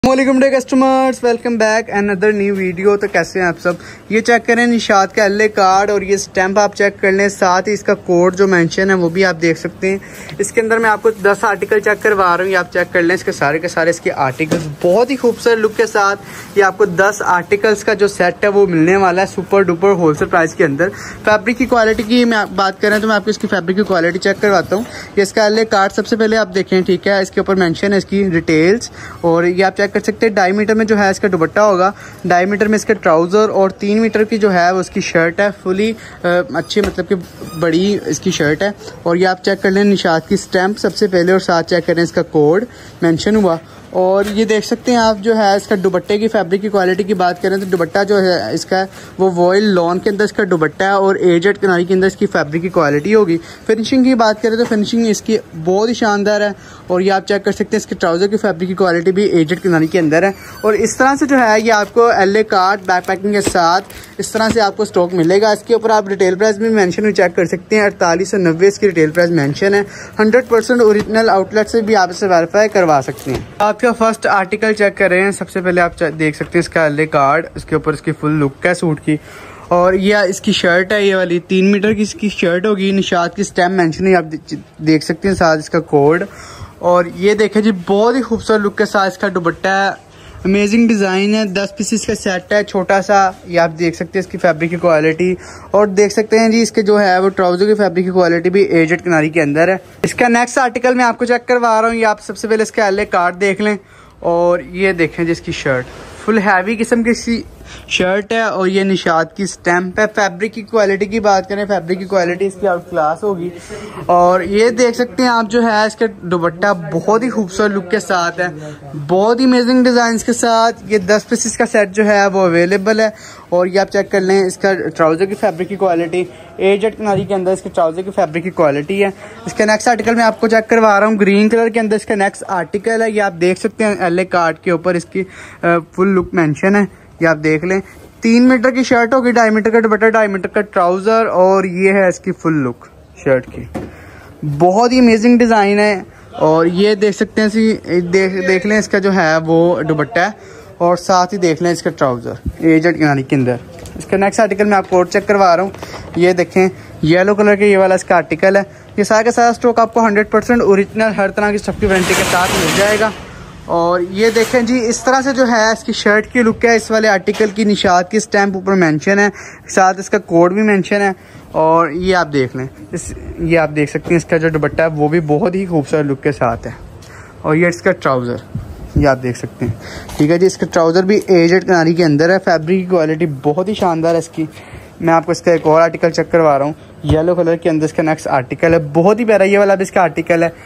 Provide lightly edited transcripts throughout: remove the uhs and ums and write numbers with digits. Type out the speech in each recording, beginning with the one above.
वालेकुम dear customers, welcome back another new video. तो कैसे हैं आप सब? ये चेक करें निशात का एल कार्ड और ये स्टैंप आप चेक कर लें, साथ ही इसका कोड जो मेंशन है वो भी आप देख सकते हैं। इसके अंदर मैं आपको 10 आर्टिकल चेक करवा रहा हूँ, ये आप चेक कर लें। इसके सारे के सारे इसके आर्टिकल्स बहुत ही खूबसूरत लुक के साथ ये आपको 10 आर्टिकल्स का जो सेट है वो मिलने वाला है सुपर डुपर होलसेल प्राइस के अंदर। फैब्रिक की क्वालिटी की मैं बात करें तो मैं आपको इसकी फैब्रिक की क्वालिटी चेक करवाता हूँ। ये इसका एल कार्ड सबसे पहले आप देखें, ठीक है। इसके ऊपर मेंशन है इसकी डिटेल्स और ये आप चेक कर सकते हैं। 2.5 मीटर में जो है इसका दुपट्टा होगा, 2.5 मीटर में इसका ट्राउजर और 3 मीटर की जो है वो इसकी शर्ट है। फुली अच्छी मतलब कि बड़ी इसकी शर्ट है। और ये आप चेक कर लें निशात की स्टैंप सबसे पहले और साथ चेक करें इसका कोड मेंशन हुआ। और ये देख सकते हैं आप जो है इसका दुपट्टे की फैब्रिक की क्वालिटी की बात करें तो दुपट्टा जो है इसका वो वॉयल लॉन के अंदर इसका दुपट्टा है और एजेड किनारी के अंदर इसकी फैब्रिक की क्वालिटी होगी। फिनिशिंग की बात करें तो फिनिशिंग इसकी बहुत ही शानदार है। और ये आप चेक कर सकते हैं इसके ट्राउजर की फैब्रिक की क्वालिटी भी एजेड किनारी के अंदर है। और इस तरह से जो है ये आपको एल कार्ड बैक पैकिंग के साथ इस तरह से आपको स्टॉक मिलेगा। इसके ऊपर आप रिटेल प्राइस भी मेंशन चेक कर सकते हैं, 4890 इसकी रिटेल प्राइस मेंशन है। 100% ओरिजिनल आउटलेट से भी आप इसे वेरीफाई करवा सकते हैं। आपका फर्स्ट आर्टिकल चेक कर रहे हैं, सबसे पहले आप देख सकते हैं इसका एल कार्ड, इसके ऊपर इसकी फुल लुक है सूट की। और ये इसकी शर्ट है, ये वाली 3 मीटर की इसकी शर्ट होगी। निशात की स्टैम्प मेंशन है, आप देख सकते हैं, साथ इसका कोड। और ये देखें जी बहुत ही खूबसूरत लुक के साथ इसका दुपट्टा है, अमेजिंग डिज़ाइन है। 10 पीसेस का सेट है छोटा सा। ये आप देख सकते हैं इसकी फैब्रिक की क्वालिटी और देख सकते हैं जी इसके जो है वो ट्राउजर की फैब्रिक की क्वालिटी भी एजेड किनारी के अंदर है। इसका नेक्स्ट आर्टिकल मैं आपको चेक करवा रहा हूँ। ये आप सबसे पहले इसका एल कार्ड देख लें और ये देखें जी इसकी शर्ट फुल हैवी किस्म की शर्ट है और ये निशात की स्टैंप है। फैब्रिक की क्वालिटी की बात करें, फैब्रिक की क्वालिटी इसकी आउट क्लास होगी। और ये देख सकते हैं आप जो है इसका दुपट्टा बहुत ही खूबसूरत लुक के साथ है, बहुत ही अमेजिंग डिजाइन के साथ। ये 10 पीसेस का सेट जो है वो अवेलेबल है। और ये आप चेक कर लें इसका ट्राउजर की फैब्रिक की क्वालिटी एजेड किनारी के अंदर इसके ट्राउजर की फैब्रिक की क्वालिटी है। इसका नेक्स्ट आर्टिकल मैं आपको चेक करवा रहा हूँ, ग्रीन कलर के अंदर इसका नेक्स्ट आर्टिकल है। ये आप देख सकते हैं एल कार्ड के ऊपर इसकी फुल लुक मेंशन है, ये आप देख लें। 3 मीटर की शर्ट होगी, 2.5 मीटर का दुपट्टा, 2.5 मीटर का ट्राउजर और ये है इसकी फुल लुक शर्ट की। बहुत ही अमेजिंग डिजाइन है। और ये देख सकते हैं देख लें इसका जो है वो दुपट्टा है और साथ ही देख लें इसका ट्राउजर एजेड किनारी के अंदर। इसका नेक्स्ट आर्टिकल मैं आपको और चेक करवा रहा हूँ। ये देखें येलो कलर के ये वाला इसका आर्टिकल है। ये सारा का सारा स्टॉक आपको 100% ओरिजिनल हर तरह की स्टफ की वारंटी के साथ मिल जाएगा। और ये देखें जी इस तरह से जो है इसकी शर्ट की लुक है। इस वाले आर्टिकल की निशात की स्टैंप ऊपर मेंशन है, साथ इसका कोड भी मेंशन है। और ये आप देख लें ये आप देख सकते हैं इसका जो दुपट्टा है वो भी बहुत ही खूबसूरत लुक के साथ है। और ये इसका ट्राउज़र ये आप देख सकते हैं, ठीक है जी। इसका ट्राउज़र भी एजेड किनारी के अंदर है। फैब्रिक की क्वालिटी बहुत ही शानदार है इसकी। मैं आपको इसका एक और आर्टिकल चेक करवा रहा हूँ, येलो कलर के अंदर इसका नेक्स्ट आर्टिकल है, बहुत ही प्यारा ये वाला भी इसका आर्टिकल है।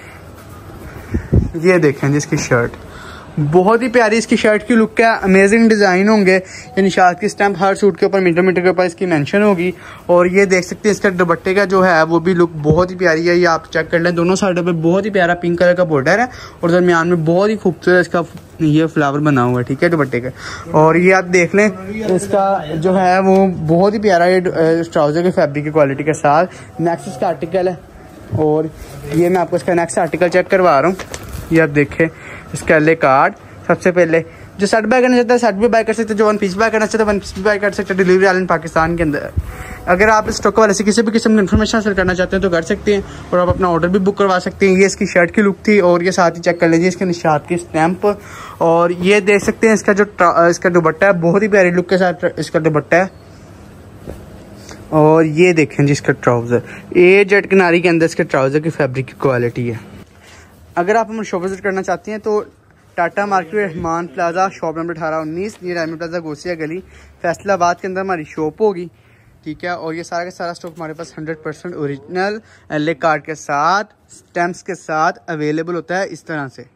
ये देखें जी इसकी शर्ट बहुत ही प्यारी इसकी शर्ट की लुक है, अमेजिंग डिजाइन होंगे। ये निशात की स्टैंप हर सूट के ऊपर मीटर के ऊपर इसकी मेंशन होगी। और ये देख सकते हैं इसका दुपट्टे का जो है वो भी लुक बहुत ही प्यारी है। ये आप चेक कर लें, दोनों साइडों पे बहुत ही प्यारा पिंक कलर का बॉर्डर है और दरमियान में बहुत ही खूबसूरत इसका ये फ्लावर बना हुआ है, ठीक है, दुपट्टे का। और ये आप देख लें इसका जो है वो बहुत ही प्यारा ये ट्राउजर के फैब्रिक की क्वालिटी के साथ नेक्स्ट इसका आर्टिकल है। और ये मैं आपको इसका नेक्स्ट आर्टिकल चेक करवा रहा हूँ। ये आप देखें इसका एल कार्ड। सबसे पहले जो शर्ट बाय करना चाहता है शर्ट भी बाय कर सकते हैं, जो 1 पीस बाय करना चाहता है 1 पीस बाय कर सकते हैं। डिलीवरी आइलैंड पाकिस्तान के अंदर। अगर आप इस स्टॉक वाले से किसी भी किस्म की इन्फॉर्मेशन हासिल करना चाहते हैं तो कर सकते हैं और आप अपना ऑर्डर भी बुक करवा सकते हैं। ये इसकी शर्ट की लुक थी और ये साथ ही चेक कर लीजिए इसके निशात की स्टैंप। और ये देख सकते हैं इसका जो इसका दुपट्टा है बहुत ही प्यारी लुक के साथ इसका दुपट्टा है। और ये देखें जी इसका ट्राउजर एजेड किनारी के अंदर इसके ट्राउजर की फैब्रिक की क्वालिटी है। अगर आप हमारे शॉप विजिट करना चाहते हैं तो Tata market Rahman plaza shop number 1819 near diamond plaza Ghousia गली फैसलाबाद के अंदर हमारी शॉप होगी, ठीक है। और ये सारा का सारा स्टॉक हमारे पास 100% ओरिजिनल एल कार्ड के साथ स्टैम्प्स के साथ अवेलेबल होता है इस तरह से।